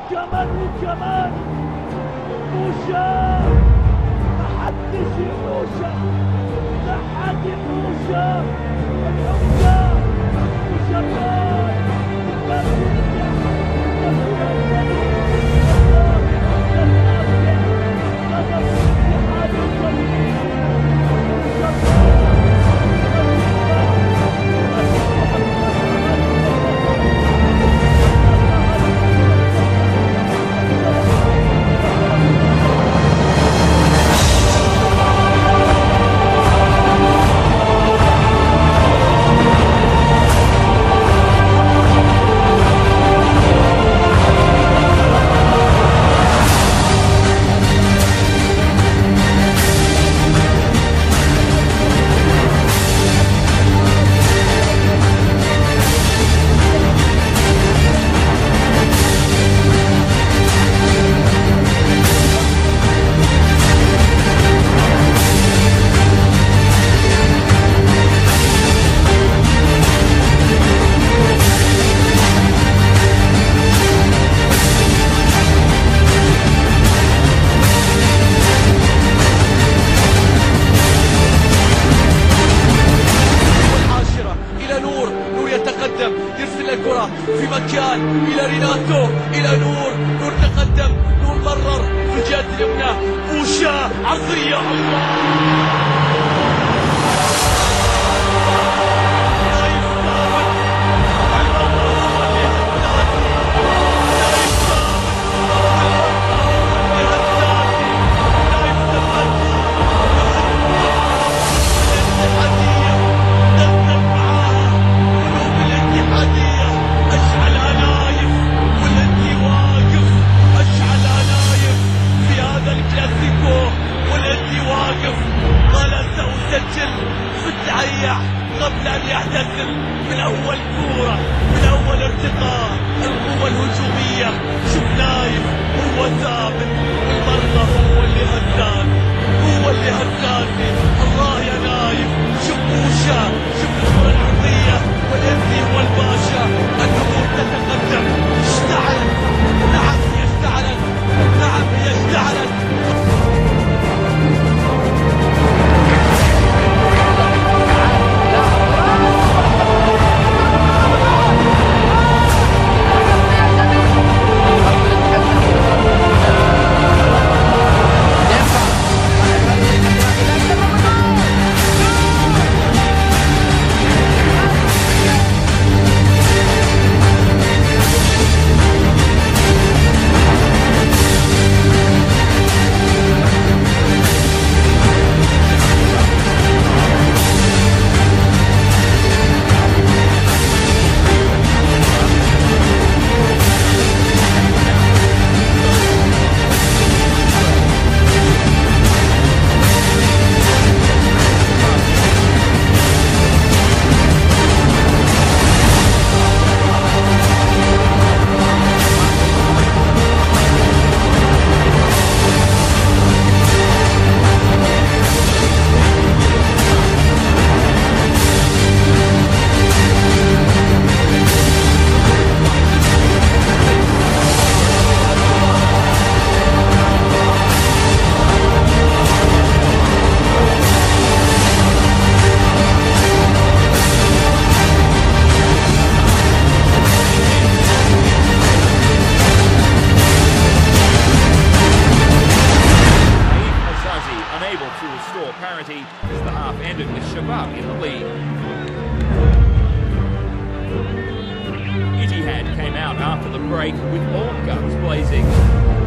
وكمان وكمان. موشا محدش يموشا، لا حد يموشا. الحمزة وشباب يرسل الكرة في مكان إلى ريناتو، إلى نور تقدم، نور مرر في الجهة اليمنى. موشا عرضية، الله قبل أن يعتزل. من أول كورة، من أول ارتقاء، القوة الهجومية. شوف نايف هو ثابت، والمرة هو اللي هزاني. الله يا نايف. شوف موشا، شوف الكرة العرضية، والهندي هو الباشا. الأمور تتقدم. اشتعلت، نعم هي اشتعلت، نعم هي اشتعلت. To restore parity as the half ended with Shabab in the lead. Etihad came out after the break with all guns blazing.